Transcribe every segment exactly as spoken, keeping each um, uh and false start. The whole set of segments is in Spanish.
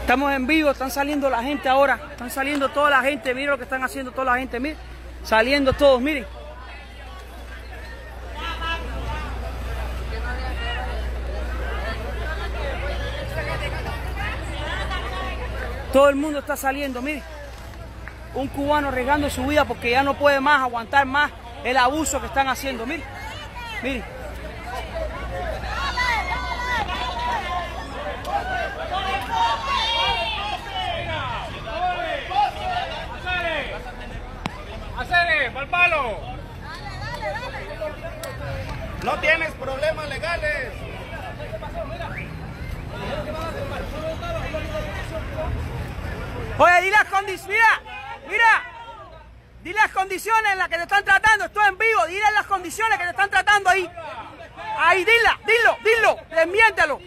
Estamos en vivo, están saliendo la gente ahora, están saliendo toda la gente, miren lo que están haciendo toda la gente, miren, saliendo todos, miren. Todo el mundo está saliendo, miren. Un cubano arriesgando su vida porque ya no puede más aguantar más el abuso que están haciendo, miren, miren. ¡Hacele, pa'l palo! No tienes problemas legales. Oye, di las condiciones, mira, mira, di las condiciones en las que te están tratando, estoy en vivo, dile las condiciones que te están tratando ahí. Ahí, dila, dilo, dilo, desmiéntelo.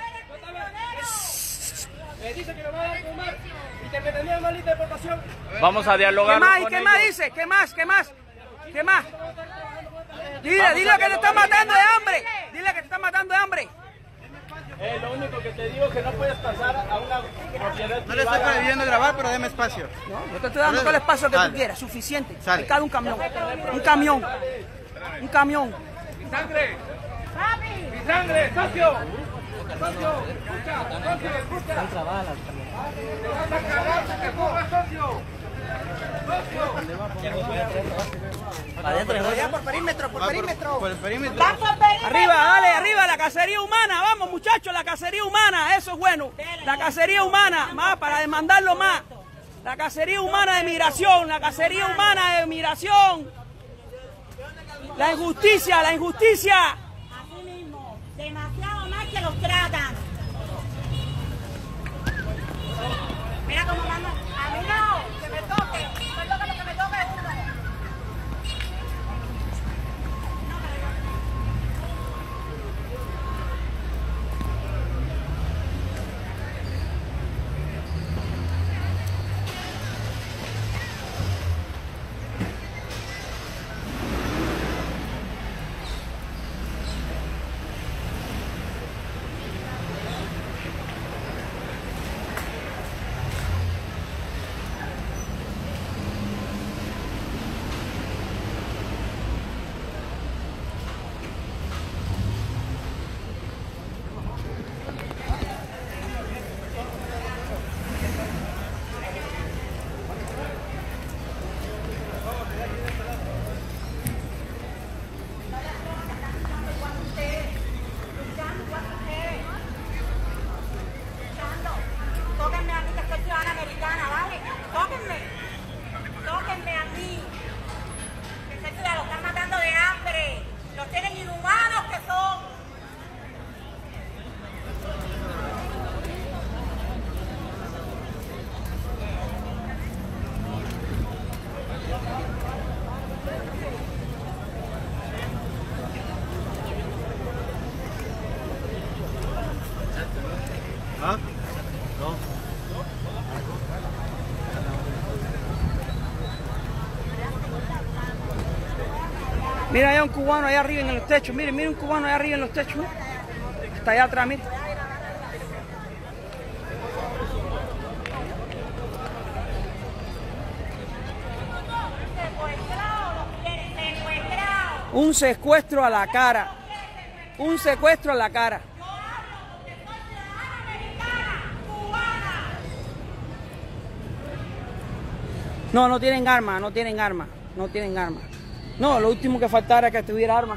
Dice que lo va a dar con más y que me tenía una lista de deportación. Vamos a dialogar. ¿Qué más? ¿Y qué más dice? ¿Qué más? ¿Qué más? ¿Qué más? Dile, dile que te están matando de hambre. Dile que te están matando de hambre. Eh, lo único que te digo es que no puedes pasar a una propiedad. No le estoy prohibiendo grabar, pero deme espacio. No, yo te estoy dando todo el espacio que Sale. tú quieras, suficiente. Sale. Hay cada un camión. Un camión. Un camión. ¡Mi sangre! ¡Mi sangre, socio! ¡Socio! ¡Escucha! ¡Socio, escucha! ¡Vas a cagarte que corra, socio! Adentro, ya por perímetro, por perímetro. Por el perímetro. Arriba, dale, arriba, la cacería humana. Vamos, muchachos, la cacería humana. Eso es bueno. La cacería humana, más para demandarlo más. La cacería humana de migración, la cacería humana de migración. La injusticia, la injusticia. Así mismo, demasiado mal que los tratan. Mira cómo mandan. A mí no, que me toque. Solo que lo que me toque es uno. Tóquenme a mí que soy ciudadana americana, ¿vale? Tóquenme. Tóquenme a mí. Que soy ciudadana, los están matando de hambre. Los tienen inhumanos que son. ¿Ah? No. Mira, hay un cubano allá arriba en los techos. Miren, miren un cubano allá arriba en los techos. Está allá atrás, miren. Un secuestro a la cara. Un secuestro a la cara. No, no tienen armas, no tienen armas, no tienen armas. No, lo último que faltara era que tuviera armas.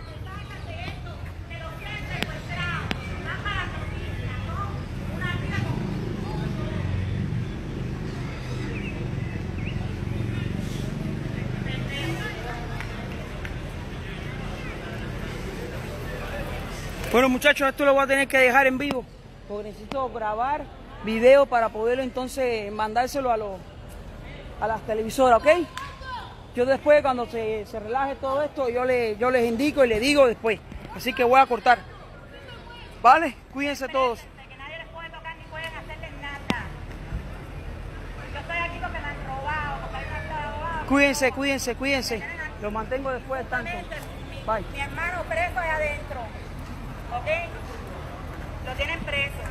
Bueno, muchachos, esto lo voy a tener que dejar en vivo, porque necesito grabar video para poderlo entonces mandárselo a los a las televisoras, ¿ok? Yo después, cuando se, se relaje todo esto, yo, le, yo les indico y les digo después. Así que voy a cortar. ¿Vale? Cuídense todos. Que nadie les puede tocar ni pueden hacerles nada. Yo estoy aquí porque me han robado, porque hay una fila de abogados. Cuídense, cuídense, cuídense. Los mantengo después de tanto. Mi, Bye. mi hermano preso allá adentro. ¿Ok? Lo tienen preso.